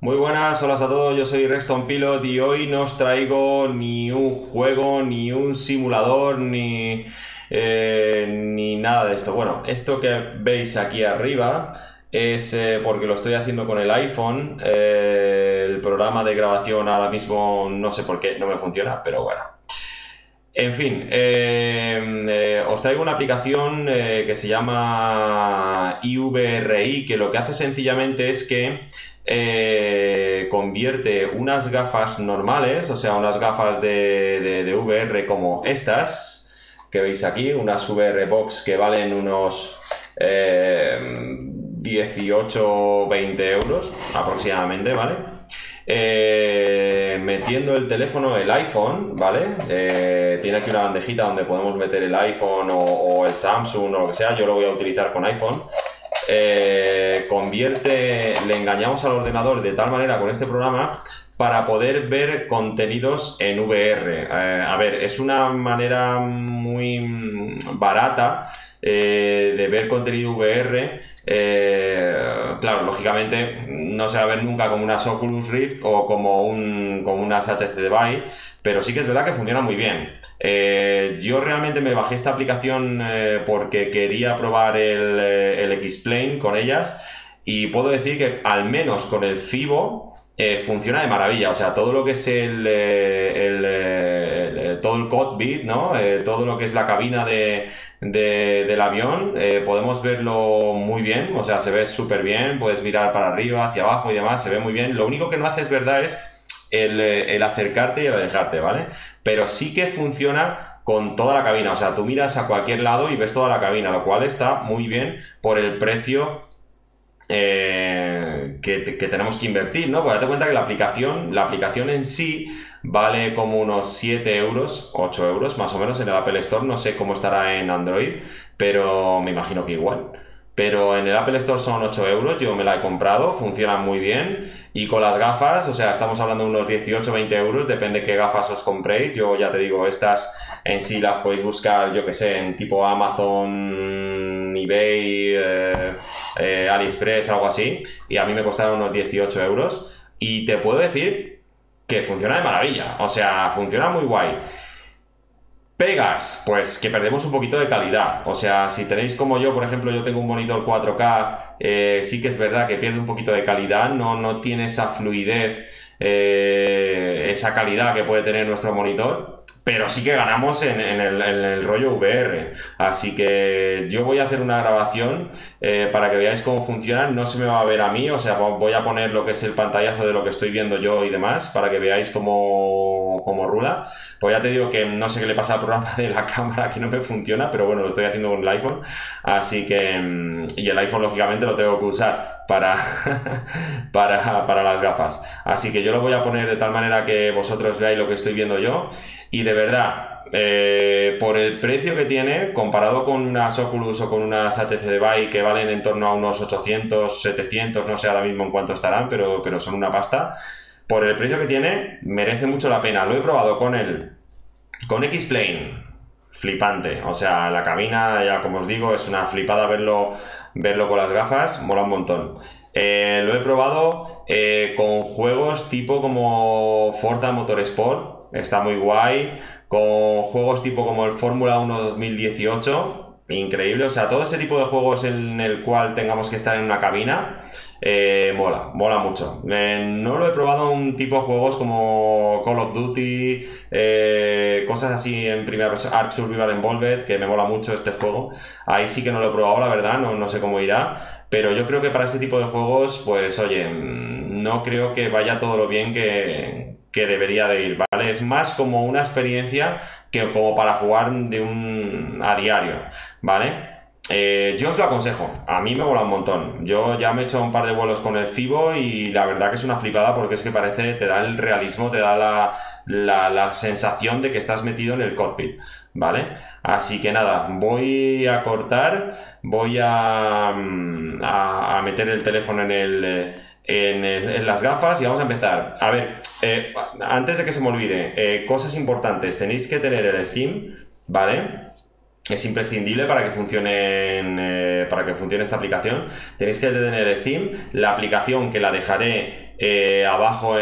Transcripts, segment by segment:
Muy buenas, hola a todos, yo soy Rexton Pilot y hoy no os traigo ni un juego, ni un simulador, ni nada de esto. Bueno, esto que veis aquí arriba es porque lo estoy haciendo con el iPhone. El programa de grabación ahora mismo no sé por qué no me funciona, pero bueno. En fin, os traigo una aplicación que se llama IVRI, que lo que hace sencillamente es que convierte unas gafas normales, o sea, unas gafas de VR como estas, que veis aquí, unas VR Box que valen unos 18 o 20 euros aproximadamente, ¿vale? Metiendo el teléfono, el iPhone, ¿vale? Tiene aquí una bandejita donde podemos meter el iPhone o el Samsung o lo que sea. Yo lo voy a utilizar con iPhone. Le engañamos al ordenador de tal manera con este programa para poder ver contenidos en VR. A ver, es una manera muy barata de ver contenido VR. Claro, lógicamente no se va a ver nunca como unas Oculus Rift o como unas HTC Vive, pero sí que es verdad que funciona muy bien. Yo realmente me bajé esta aplicación porque quería probar el X-Plane con ellas y puedo decir que al menos con el FIBO funciona de maravilla. O sea, todo lo que es todo el cockpit, ¿no? Todo lo que es la cabina del avión, podemos verlo muy bien. O sea, se ve súper bien, puedes mirar para arriba, hacia abajo y demás, se ve muy bien. Lo único que no hace, es verdad, es el acercarte y el alejarte, ¿vale? Pero sí que funciona con toda la cabina. O sea, tú miras a cualquier lado y ves toda la cabina, lo cual está muy bien por el precio que tenemos que invertir, ¿no? Pues date cuenta que la aplicación en sí vale como unos 7 euros, 8 euros más o menos en el Apple Store. No sé cómo estará en Android, pero me imagino que igual. Pero en el Apple Store son 8 euros, yo me la he comprado, funciona muy bien. Y con las gafas, o sea, estamos hablando de unos 18 20 euros, depende qué gafas os compréis. Yo ya te digo, estas en sí las podéis buscar, yo que sé, en tipo Amazon, eBay, AliExpress, algo así. Y a mí me costaron unos 18 euros. Y te puedo decir que funciona de maravilla, o sea, funciona muy guay. Pegas, pues que perdemos un poquito de calidad. O sea, si tenéis como yo, por ejemplo, yo tengo un monitor 4K, sí que es verdad que pierde un poquito de calidad, no tiene esa fluidez, esa calidad que puede tener nuestro monitor, pero sí que ganamos en el rollo VR. Así que yo voy a hacer una grabación para que veáis cómo funciona. No se me va a ver a mí, o sea, voy a poner lo que es el pantallazo de lo que estoy viendo yo y demás, para que veáis cómo rula. Pues ya te digo que no sé qué le pasa al programa de la cámara, que no me funciona, pero bueno, lo estoy haciendo con el iPhone, así que... Y el iPhone, lógicamente, lo tengo que usar para, para las gafas. Así que yo lo voy a poner de tal manera que vosotros veáis lo que estoy viendo yo. Y de verdad, por el precio que tiene, comparado con unas Oculus o con unas HTC Vive que valen en torno a unos 800, 700, no sé ahora mismo en cuánto estarán, pero son una pasta. Por el precio que tiene, merece mucho la pena. Lo he probado con X-Plane, flipante. O sea, la cabina, ya como os digo, es una flipada verlo con las gafas, mola un montón. Lo he probado con juegos tipo como Forza Motorsport, está muy guay. Con juegos tipo como el Fórmula 1 2018, increíble. O sea, todo ese tipo de juegos en el cual tengamos que estar en una cabina. Mola mucho. No lo he probado en tipo de juegos como Call of Duty, cosas así en primera persona, Ark Survival Involved, que me mola mucho este juego. Ahí sí que no lo he probado, la verdad, no sé cómo irá. Pero yo creo que para ese tipo de juegos, pues oye, no creo que vaya todo lo bien que debería de ir, ¿vale? Es más como una experiencia que como para jugar a diario, ¿vale? Yo os lo aconsejo, a mí me mola un montón. Yo ya me he hecho un par de vuelos con el FIBO y la verdad que es una flipada porque es que parece, te da el realismo, te da la sensación de que estás metido en el cockpit, ¿vale? Así que nada, voy a cortar, voy a meter el teléfono en las gafas y vamos a empezar. A ver, antes de que se me olvide, cosas importantes, tenéis que tener el Steam, ¿vale? Es imprescindible para que funcione esta aplicación. Tenéis que tener Steam, la aplicación que la dejaré abajo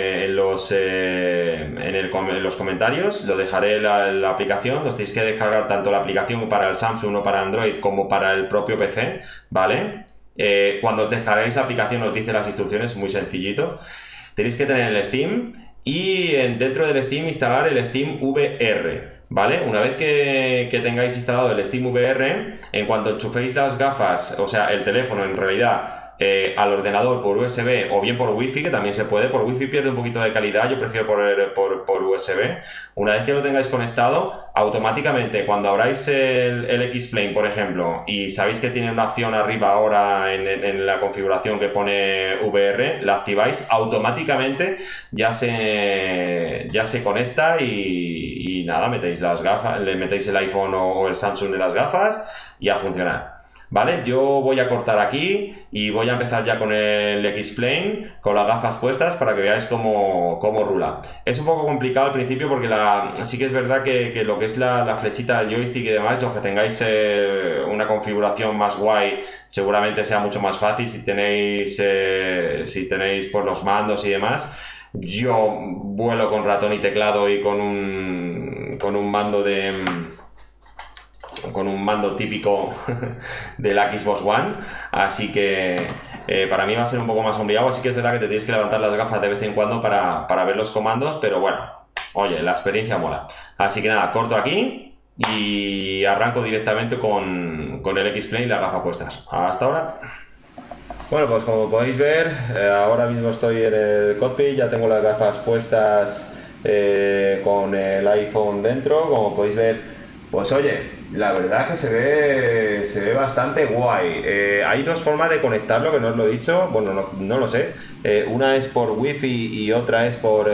en los comentarios lo dejaré la aplicación. Os tenéis que descargar tanto la aplicación para el Samsung o para Android como para el propio PC, ¿vale? Cuando os descarguéis la aplicación os dice las instrucciones, muy sencillito. Tenéis que tener el Steam y dentro del Steam instalar el Steam VR, ¿vale? Una vez que tengáis instalado el Steam VR, en cuanto enchuféis las gafas, o sea, el teléfono en realidad, al ordenador por USB o bien por Wi-Fi, que también se puede. Por Wi-Fi pierde un poquito de calidad, yo prefiero por USB. Una vez que lo tengáis conectado, automáticamente cuando abráis el X-Plane, por ejemplo, y sabéis que tiene una opción arriba ahora en la configuración que pone VR, la activáis automáticamente, ya se conecta y nada, metéis las gafas, le metéis el iPhone o el Samsung en las gafas y a funcionar. ¿Vale? Yo voy a cortar aquí y voy a empezar ya con el X-Plane, con las gafas puestas para que veáis cómo rula. Es un poco complicado al principio porque sí que es verdad que lo que es la flechita del joystick y demás, los que tengáis una configuración más guay, seguramente sea mucho más fácil si tenéis por los mandos y demás. Yo vuelo con ratón y teclado y con un mando típico de la Xbox One, así que para mí va a ser un poco más complicado. Así que es verdad que te tienes que levantar las gafas de vez en cuando para ver los comandos, pero bueno, oye, la experiencia mola. Así que nada, corto aquí y arranco directamente con el X-Plane y las gafas puestas. Hasta ahora. Bueno, pues como podéis ver, ahora mismo estoy en el cockpit, ya tengo las gafas puestas con el iPhone dentro. Como podéis ver, pues oye, la verdad que se ve bastante guay. Hay dos formas de conectarlo, que no os lo he dicho, bueno, no lo sé. Una es por Wi-Fi y otra es por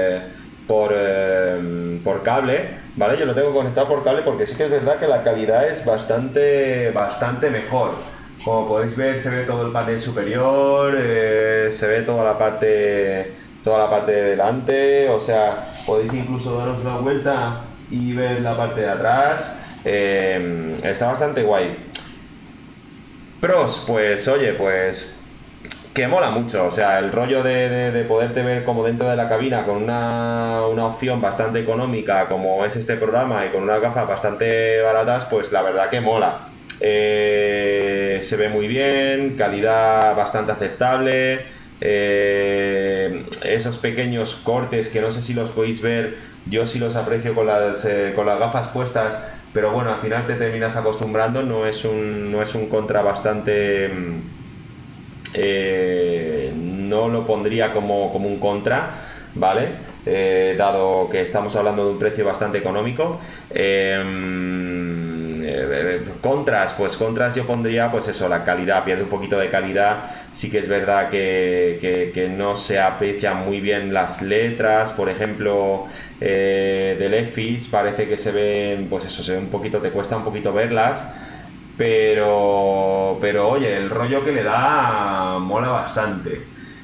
cable, ¿vale? Yo lo tengo conectado por cable porque sí que es verdad que la calidad es bastante mejor. Como podéis ver, se ve todo el panel superior, se ve toda la parte de delante, o sea, podéis incluso daros la vuelta y ver la parte de atrás. Está bastante guay. Pros, pues oye, pues que mola mucho, o sea, el rollo de poderte ver como dentro de la cabina con una opción bastante económica como es este programa y con unas gafas bastante baratas, pues la verdad que mola. Se ve muy bien, calidad bastante aceptable. Esos pequeños cortes que no sé si los podéis ver, yo sí los aprecio con las gafas puestas, pero bueno, al final te terminas acostumbrando. No es un contra bastante, no lo pondría como un contra, ¿vale? Dado que estamos hablando de un precio bastante económico. Contras yo pondría, pues eso, la calidad, pierde un poquito de calidad. Sí que es verdad que no se aprecian muy bien las letras, por ejemplo, del EFIS parece que se ven, pues eso, se ve un poquito, te cuesta un poquito verlas, pero oye, el rollo que le da mola bastante.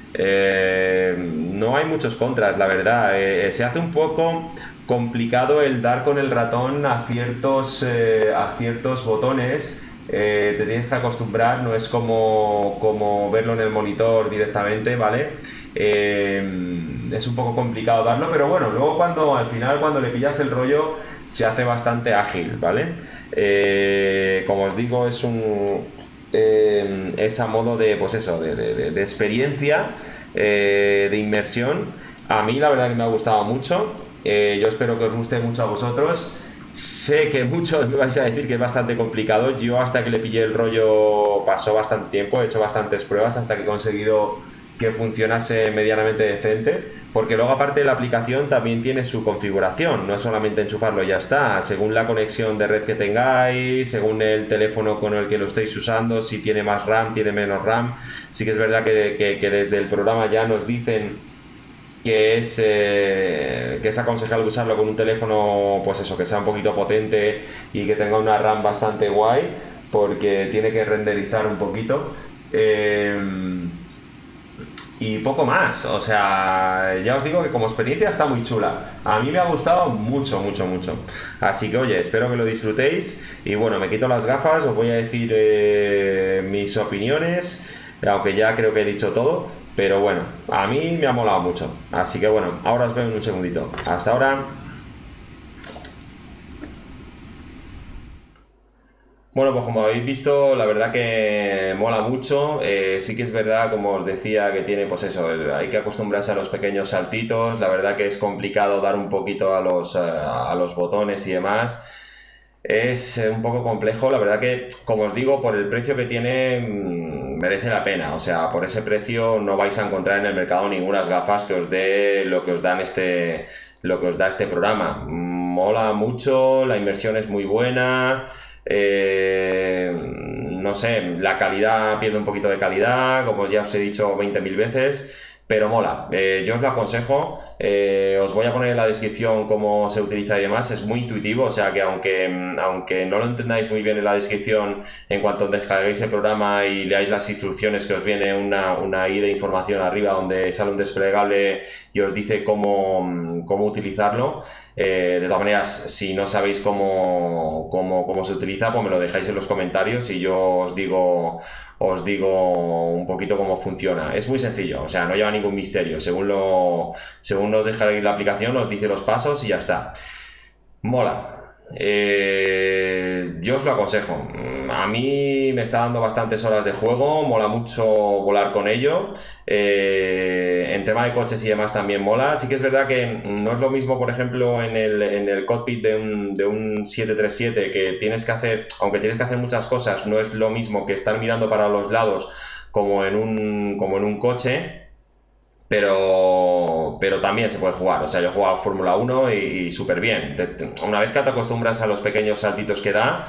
No hay muchos contras, la verdad. Se hace un poco complicado el dar con el ratón a ciertos botones. Te tienes que acostumbrar, no es como verlo en el monitor directamente, ¿vale? Es un poco complicado darlo, pero bueno, luego al final cuando le pillas el rollo se hace bastante ágil, ¿vale? Como os digo, es a modo de, pues eso, de experiencia, de inmersión. A mí la verdad que me ha gustado mucho. Yo espero que os guste mucho a vosotros. Sé que muchos me vais a decir que es bastante complicado. Yo hasta que le pillé el rollo pasó bastante tiempo, he hecho bastantes pruebas hasta que he conseguido que funcionase medianamente decente, porque luego aparte de la aplicación también tiene su configuración, no es solamente enchufarlo y ya está. Según la conexión de red que tengáis, según el teléfono con el que lo estéis usando, si tiene más RAM, tiene menos RAM. Sí que es verdad que desde el programa ya nos dicen que es aconsejable usarlo con un teléfono, pues eso, que sea un poquito potente y que tenga una RAM bastante guay, porque tiene que renderizar un poquito. Y poco más, o sea, ya os digo que como experiencia está muy chula. A mí me ha gustado mucho. Así que oye, espero que lo disfrutéis. Y bueno, me quito las gafas, os voy a decir mis opiniones, aunque ya creo que he dicho todo. Pero bueno, a mí me ha molado mucho. Así que bueno, ahora os veo en un segundito. Hasta ahora. Bueno, pues como habéis visto, la verdad que mola mucho. Sí que es verdad, como os decía, que tiene, pues eso, hay que acostumbrarse a los pequeños saltitos. La verdad que es complicado dar un poquito a los botones y demás. Es un poco complejo. La verdad que, como os digo, por el precio que tiene, merece la pena. O sea, por ese precio no vais a encontrar en el mercado ninguna gafas que os dé lo que os dan lo que os da este programa. Mola mucho, la inversión es muy buena. No sé, la calidad pierde un poquito de calidad, como ya os he dicho 20.000 veces, pero mola. Yo os lo aconsejo. Os voy a poner en la descripción cómo se utiliza y demás. Es muy intuitivo, o sea que aunque no lo entendáis muy bien en la descripción, en cuanto descarguéis el programa y leáis las instrucciones, que os viene una I de información arriba donde sale un desplegable y os dice cómo utilizarlo. De todas maneras, si no sabéis cómo se utiliza, pues me lo dejáis en los comentarios y yo os digo un poquito cómo funciona. Es muy sencillo, o sea, no lleva ningún misterio. Según os dejáis la aplicación, os dice los pasos y ya está. Mola. Yo os lo aconsejo. A mí me está dando bastantes horas de juego, mola mucho volar con ello. En tema de coches y demás también mola. Sí que es verdad que no es lo mismo, por ejemplo, en el cockpit de un 737 que tienes que hacer, aunque tienes que hacer muchas cosas, no es lo mismo que estar mirando para los lados como en un coche. Pero también se puede jugar. O sea, yo he jugado Fórmula 1 y súper bien. Una vez que te acostumbras a los pequeños saltitos que da,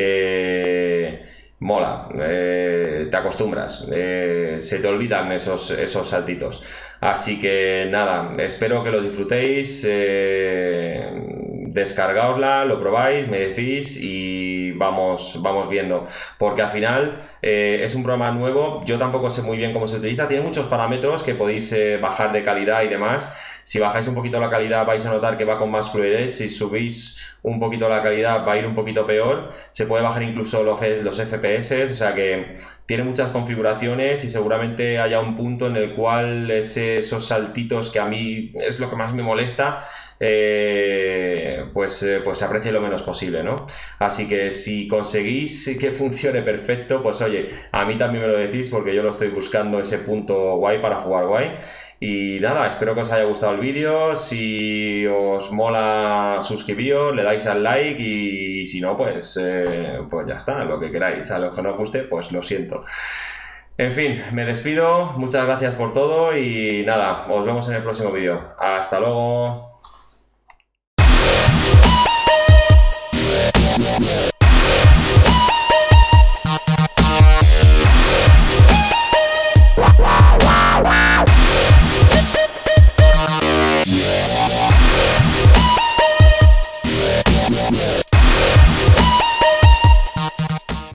mola. Te acostumbras. Se te olvidan esos saltitos. Así que nada, espero que lo disfrutéis. Descargaosla, lo probáis, me decís y vamos viendo. Porque al final es un programa nuevo, yo tampoco sé muy bien cómo se utiliza, tiene muchos parámetros que podéis bajar de calidad y demás. Si bajáis un poquito la calidad vais a notar que va con más fluidez, si subís un poquito la calidad va a ir un poquito peor, se puede bajar incluso los FPS, o sea que tiene muchas configuraciones y seguramente haya un punto en el cual esos saltitos que a mí es lo que más me molesta, pues se aprecie lo menos posible, ¿no? Así que si conseguís que funcione perfecto, pues oye, a mí también me lo decís porque yo lo estoy buscando ese punto guay para jugar guay. Y nada, espero que os haya gustado el vídeo. Si os mola, suscribíos, le dais al like y si no, pues ya está, lo que queráis. A los que no os guste, pues lo siento. En fin, me despido. Muchas gracias por todo y nada, os vemos en el próximo vídeo. Hasta luego.